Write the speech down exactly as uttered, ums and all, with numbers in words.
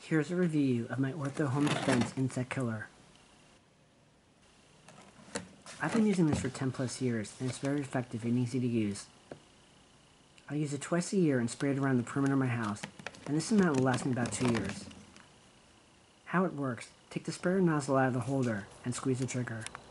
Here's a review of my Ortho Home Defense Insect Killer. I've been using this for ten plus years, and it's very effective and easy to use. I use it twice a year and spray it around the perimeter of my house, and this amount will last me about two years. How it works: take the sprayer nozzle out of the holder and squeeze the trigger.